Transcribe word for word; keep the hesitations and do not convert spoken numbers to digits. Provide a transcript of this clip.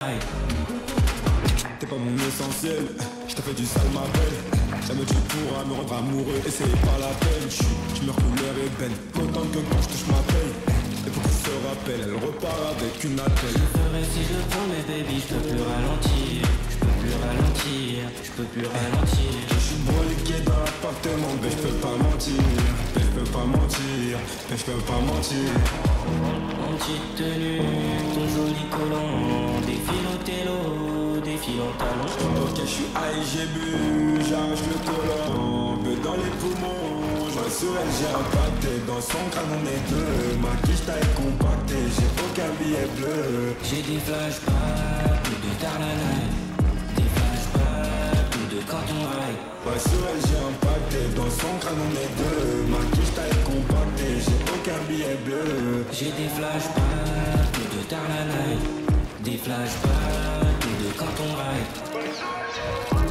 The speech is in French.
T'es pas mon essentiel, je t'ai fait du sale ma belle. Jamais tu pourras me rendre amoureux et c'est pas la peine. Je meurs couleur ébène, autant que quand je touche ma paye. Et pour qu'elle se rappelle, elle repart avec une attelle. Je ferai si je prends mes baby, je peux plus ralentir. Je peux plus ralentir, je peux plus ralentir. Je suis broliqué dans l'appartement, mais je peux pas mentir. Mais je peux pas mentir, mais je peux pas mentir. Mon petite tenue, ton joli collant, défile au télo, défile en talon. Ok, je suis high, j'ai bu, j'arrache le collant, bleu dans les poumons. Je vois sur elle, j'ai impacté, dans son crâne on est deux. Ma quiche taille compactée, j'ai aucun billet bleu. J'ai des flashbacks, plus de tarlala. Des flashbacks, plus de carton rail. Ouais, sur elle, j'ai impacté, dans son crâne on est deux. Ma quiche taille compactée, j'ai aucun billet bleu. J'ai des flashbacks, plus de tarlala. Des flashbacks, plus de carton rail.